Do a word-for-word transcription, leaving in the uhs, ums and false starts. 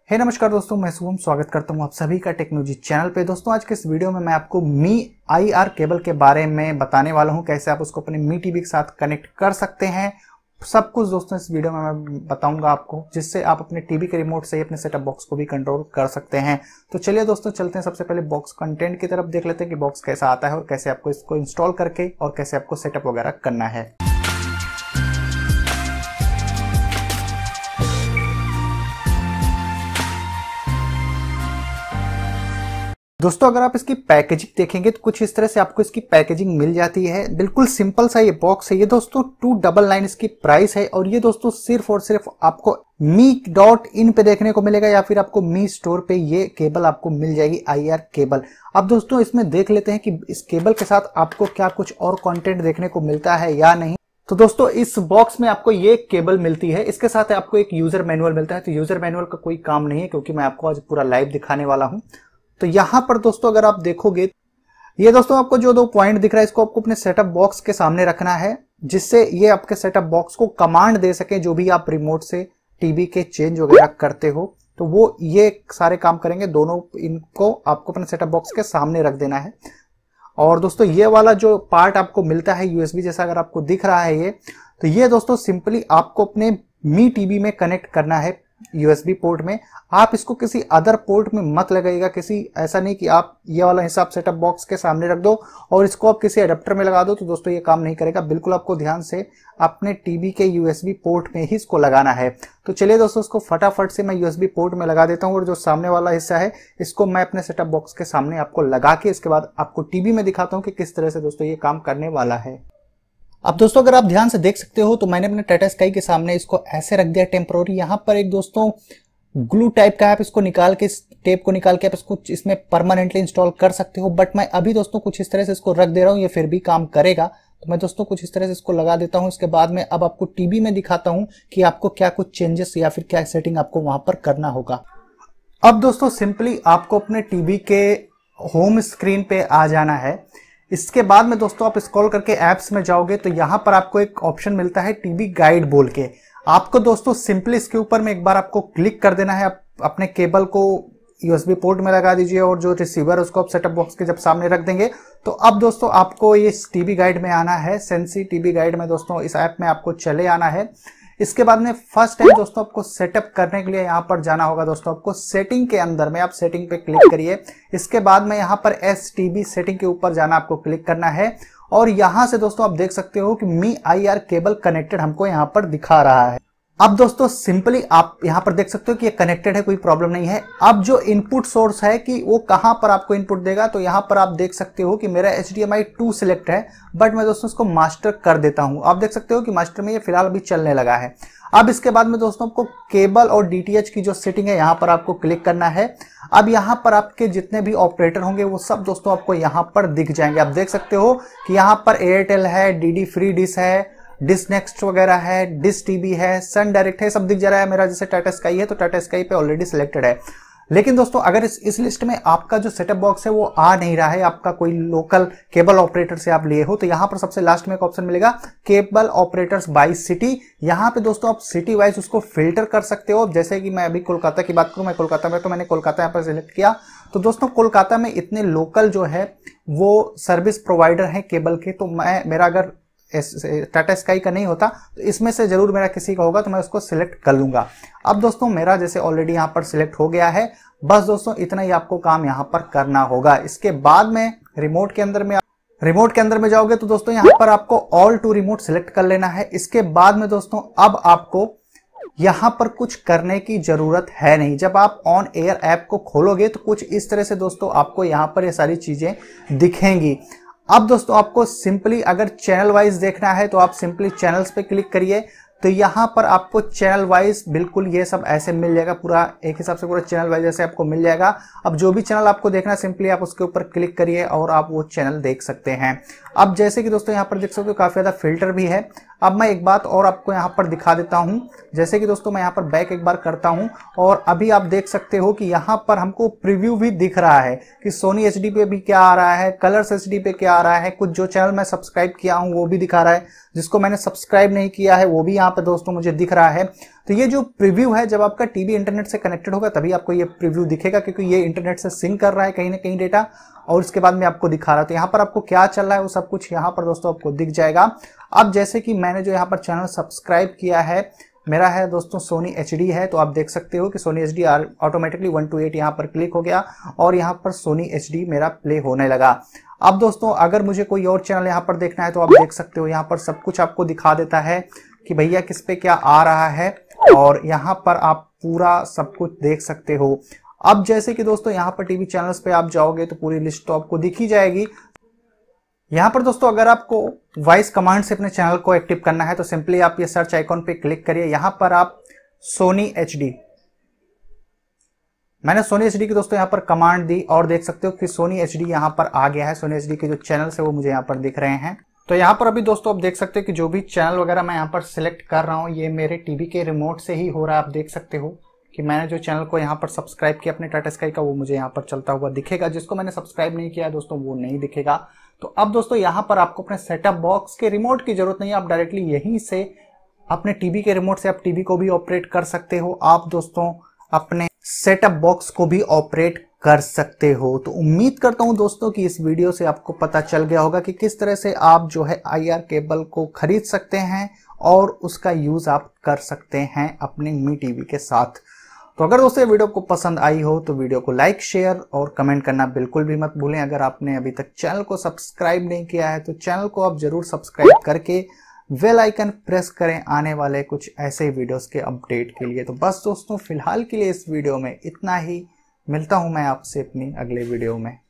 हे नमस्कार दोस्तों, मैं शुभम स्वागत करता हूं आप सभी का टेक्नोलॉजी चैनल पे। दोस्तों आज के इस वीडियो में मैं आपको मी आई आर केबल के बारे में बताने वाला हूं, कैसे आप उसको अपने मी टीवी के साथ कनेक्ट कर सकते हैं। सब कुछ दोस्तों इस वीडियो में मैं बताऊंगा आपको, जिससे आप अपने टीवी के रिमोट से ही अपने सेटअप बॉक्स को भी कंट्रोल कर सकते हैं। तो चलिए दोस्तों चलते हैं, सबसे पहले बॉक्स कंटेंट की तरफ देख लेते हैं कि बॉक्स कैसा आता है और कैसे आपको इसको इंस्टॉल करके और कैसे आपको सेटअप वगैरह करना है। दोस्तों अगर आप इसकी पैकेजिंग देखेंगे तो कुछ इस तरह से आपको इसकी पैकेजिंग मिल जाती है। बिल्कुल सिंपल सा ये बॉक्स है। ये दोस्तों टू डबल नाइन इसकी प्राइस है और ये दोस्तों सिर्फ और सिर्फ आपको मी डॉट इन पे देखने को मिलेगा या फिर आपको मी स्टोर पे ये केबल आपको मिल जाएगी, आई आर केबल। अब दोस्तों इसमें देख लेते हैं कि इस केबल के साथ आपको क्या कुछ और कंटेंट देखने को मिलता है या नहीं। तो दोस्तों इस बॉक्स में आपको ये केबल मिलती है, इसके साथ आपको एक यूजर मैनुअल मिलता है। तो यूजर मैनुअल का कोई काम नहीं है क्योंकि मैं आपको आज पूरा लाइव दिखाने वाला हूं। तो यहां पर दोस्तों अगर आप देखोगे, ये दोस्तों आपको जो दो पॉइंट दिख रहा है इसको आपको अपने सेटअप बॉक्स के सामने रखना है, जिससे ये आपके सेटअप बॉक्स को कमांड दे सके। जो भी आप रिमोट से टीवी के चेंज वगैरह करते हो तो वो ये सारे काम करेंगे। दोनों इनको आपको अपने सेटअप बॉक्स के सामने रख देना है। और दोस्तों ये वाला जो पार्ट आपको मिलता है यूएसबी जैसा, अगर आपको दिख रहा है ये, तो ये दोस्तों सिंपली आपको अपने मी टीवी में कनेक्ट करना है यूएसबी पोर्ट में। आप इसको किसी अदर पोर्ट में मत लगाइएगा। किसी ऐसा नहीं कि आप ये वाला हिसाब सेटअप बॉक्स के सामने रख दो और इसको आप किसी अडेप्टर में लगा दो, तो दोस्तों ये काम नहीं करेगा। बिल्कुल आपको ध्यान से अपने टीवी के यूएसबी पोर्ट में ही इसको लगाना है। तो चलिए दोस्तों इसको फटाफट से मैं यूएसबी पोर्ट में लगा देता हूँ और जो सामने वाला हिस्सा है इसको मैं अपने सेटअप बॉक्स के सामने आपको लगा के इसके बाद आपको टीवी में दिखाता हूँ कि किस तरह से दोस्तों ये काम करने वाला है। अब दोस्तों अगर आप ध्यान से देख सकते हो तो मैंने अपने टाटा स्काई के सामने इसको ऐसे रख दिया टेम्पोररी। यहाँ पर एक दोस्तों ग्लू टाइप का, आप इसको निकाल के, इस टेप को निकाल के आप इसको इसमें परमानेंटली इंस्टॉल कर सकते हो। बट मैं अभी दोस्तों कुछ इस तरह से इसको रख दे रहा हूँ, ये फिर भी काम करेगा। तो मैं दोस्तों कुछ इस तरह से इसको लगा देता हूँ। इसके बाद में अब आपको टीवी में दिखाता हूँ कि आपको क्या कुछ चेंजेस या फिर क्या सेटिंग आपको वहां पर करना होगा। अब दोस्तों सिंपली आपको अपने टीवी के होम स्क्रीन पे आ जाना है। इसके बाद में दोस्तों आप स्क्रॉल करके ऐप्स में जाओगे तो यहाँ पर आपको एक ऑप्शन मिलता है टीवी गाइड बोल के। आपको दोस्तों सिंपली इसके ऊपर में एक बार आपको क्लिक कर देना है। आप अपने केबल को यूएसबी पोर्ट में लगा दीजिए और जो रिसीवर उसको आप सेटअप बॉक्स के जब सामने रख देंगे तो अब दोस्तों आपको ये टीवी गाइड में आना है। सेंसी टीवी गाइड में दोस्तों इस ऐप में आपको चले आना है। इसके बाद में फर्स्ट टाइम दोस्तों आपको सेटअप करने के लिए यहाँ पर जाना होगा। दोस्तों आपको सेटिंग के अंदर में आप सेटिंग पे क्लिक करिए। इसके बाद में यहाँ पर एस टी बी सेटिंग के ऊपर जाना, आपको क्लिक करना है और यहाँ से दोस्तों आप देख सकते हो कि Mi I R cable connected हमको यहाँ पर दिखा रहा है। अब दोस्तों सिंपली आप यहाँ पर देख सकते हो कि ये कनेक्टेड है, कोई प्रॉब्लम नहीं है। अब जो इनपुट सोर्स है कि वो कहाँ पर आपको इनपुट देगा, तो यहाँ पर आप देख सकते हो कि मेरा H D M I two select है, बट मैं दोस्तों इसको मास्टर कर देता हूँ। आप देख सकते हो कि मास्टर में ये फिलहाल अभी चलने लगा है। अब इसके बाद में दोस्तों आपको केबल और डीटीएच की जो सेटिंग है यहाँ पर आपको क्लिक करना है। अब यहाँ पर आपके जितने भी ऑपरेटर होंगे वो सब दोस्तों आपको यहाँ पर दिख जाएंगे। आप देख सकते हो कि यहाँ पर एयरटेल है, डीडी फ्री डिश है, डिश नेक्स्ट वगैरह है, डिश टीवी है, सन डायरेक्ट है, सब दिख जा रहा है। मेरा जैसे टाटा स्काई है तो टाटा स्काई पे ऑलरेडी सिलेक्टेड है। लेकिन दोस्तों अगर इस इस लिस्ट में आपका जो सेटअप बॉक्स है वो आ नहीं रहा है, आपका कोई लोकल केबल ऑपरेटर से आप लिए हो, तो यहाँ पर सबसे लास्ट में एक ऑप्शन मिलेगा केबल ऑपरेटर्स बाय सिटी। यहाँ पे दोस्तों आप सिटी वाइज उसको फिल्टर कर सकते हो। जैसे कि मैं अभी कोलकाता की बात करूँ, मैं कोलकाता में, तो मैंने कोलकाता यहाँ पर सिलेक्ट किया। तो दोस्तों कोलकाता में इतने लोकल जो है वो सर्विस प्रोवाइडर है केबल के, तो मैं मेरा अगर टाटा स्काई का नहीं होता तो इसमें से जरूर मेरा किसी का होगा, तो मैं उसको सिलेक्ट कर लूंगा। अब दोस्तों मेरा जैसे ऑलरेडी यहाँ पर सिलेक्ट हो गया है। बस दोस्तों इतना ही आपको काम यहाँ पर करना होगा। इसके बाद में रिमोट के अंदर में रिमोट के अंदर में जाओगे तो दोस्तों यहाँ पर आपको ऑल टू रिमोट सिलेक्ट कर लेना है। इसके बाद में दोस्तों अब आपको यहाँ पर कुछ करने की जरूरत है नहीं। जब आप ऑन एयर ऐप को खोलोगे तो कुछ इस तरह से दोस्तों आपको यहाँ पर ये सारी चीजें दिखेंगी। अब दोस्तों आपको सिंपली अगर चैनल वाइज देखना है तो आप सिंपली चैनल्स पे क्लिक करिए। तो यहाँ पर आपको चैनल वाइज बिल्कुल ये सब ऐसे मिल जाएगा, पूरा एक हिसाब से पूरा चैनल वाइज ऐसे आपको मिल जाएगा। अब जो भी चैनल आपको देखना है सिंपली आप उसके ऊपर क्लिक करिए और आप वो चैनल देख सकते हैं। अब जैसे कि दोस्तों यहाँ पर देख सकते हो काफी ज्यादा फिल्टर भी है। अब मैं एक बात और आपको यहाँ पर दिखा देता हूँ। जैसे कि दोस्तों मैं यहाँ पर बैक एक बार करता हूँ और अभी आप देख सकते हो कि यहाँ पर हमको प्रीव्यू भी दिख रहा है कि सोनी एच डी पे भी क्या आ रहा है, कलर्स एच डी पे क्या आ रहा है। कुछ जो चैनल मैं सब्सक्राइब किया हूँ वो भी दिखा रहा है, जिसको मैंने सब्सक्राइब नहीं किया है वो भी यहाँ यहाँ पे दोस्तों मुझे दिख रहा है। तो ये जो प्रीव्यू है, जब आपका टीवी इंटरनेट से कनेक्टेड होगा तभी आपको ये प्रीव्यू दिखेगा, क्योंकि ये इंटरनेट से सिंक कर रहा है कहीं ना कहीं डेटा, और उसके बाद मैं आपको दिखा रहा हूं। तो यहाँ पर आपको क्या चल रहा है वो सब कुछ यहाँ पर दोस्तों आपको दिख जाएगा। अब जैसे कि मैंने जो यहाँ पर चैनल सब्सक्राइब किया है, मेरा है दोस्तों सोनी एच डी है, तो आप देख सकते हो कि Sony H D automatically one two eight यहाँ पर क्लिक हो गया और यहाँ पर सोनी एच डी मेरा प्ले होने लगा। अब दोस्तों अगर मुझे कोई और चैनल यहाँ पर देखना है तो आप देख सकते हो, यहाँ पर सब कुछ आपको दिखा देता है कि भैया किस पे क्या आ रहा है, और यहाँ पर आप पूरा सब कुछ देख सकते हो। अब जैसे कि दोस्तों यहाँ पर टीवी चैनल्स पे आप जाओगे तो पूरी लिस्ट तो आपको दिख ही जाएगी। यहाँ पर दोस्तों अगर आपको वॉइस कमांड से अपने चैनल को एक्टिव करना है तो सिंपली आप ये सर्च आइकॉन पे क्लिक करिए। यहाँ पर आप सोनी एच डी, मैंने सोनी एच डी की दोस्तों यहाँ पर कमांड दी और देख सकते हो कि सोनी एच डी यहाँ पर आ गया है। सोनी एच डी के जो चैनल है वो मुझे यहाँ पर दिख रहे हैं। तो यहाँ पर अभी दोस्तों आप देख सकते हो कि जो भी चैनल वगैरह मैं यहाँ पर सिलेक्ट कर रहा हूँ ये मेरे टीवी के रिमोट से ही हो रहा है। आप देख सकते हो कि मैंने जो चैनल को यहाँ पर सब्सक्राइब किया अपने टाटा स्काई का, वो मुझे यहाँ पर चलता हुआ दिखेगा। जिसको मैंने सब्सक्राइब नहीं किया दोस्तों वो नहीं दिखेगा। तो अब दोस्तों यहाँ पर आपको अपने सेटअप बॉक्स के रिमोट की जरूरत नहीं है, आप डायरेक्टली यहीं से अपने टीवी के रिमोट से आप टीवी को भी ऑपरेट कर सकते हो। आप दोस्तों अपने सेटअप बॉक्स को भी ऑपरेट कर सकते हो। तो उम्मीद करता हूं दोस्तों कि इस वीडियो से आपको पता चल गया होगा कि किस तरह से आप जो है आई आर केबल को खरीद सकते हैं और उसका यूज आप कर सकते हैं अपने मी टीवी के साथ। तो अगर दोस्तों ये वीडियो को पसंद आई हो तो वीडियो को लाइक, शेयर और कमेंट करना बिल्कुल भी मत भूलें। अगर आपने अभी तक चैनल को सब्सक्राइब नहीं किया है तो चैनल को आप जरूर सब्सक्राइब करके बेल आइकन प्रेस करें आने वाले कुछ ऐसे वीडियोस के अपडेट के लिए। तो बस दोस्तों फिलहाल के लिए इस वीडियो में इतना ही। मिलता हूं मैं आपसे अपनी अगले वीडियो में।